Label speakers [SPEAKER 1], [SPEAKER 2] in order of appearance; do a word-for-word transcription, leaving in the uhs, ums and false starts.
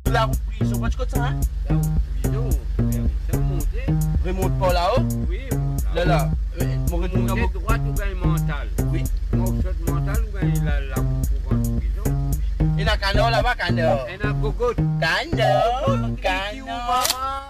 [SPEAKER 1] Sous la route prison, tu connais ça, hein?
[SPEAKER 2] La route prison, c'est remonté.
[SPEAKER 1] Remonte par là-haut?
[SPEAKER 2] Oui,
[SPEAKER 1] là, là. Mon retour dans mon...
[SPEAKER 2] droite ou gagne mental?
[SPEAKER 1] Oui.
[SPEAKER 2] Mon saute mental ou gagne la, la route pour rentrer en prison?
[SPEAKER 1] Il y a un canard là-bas, canard.
[SPEAKER 2] Il y a un cocotte.
[SPEAKER 1] Canard, canard.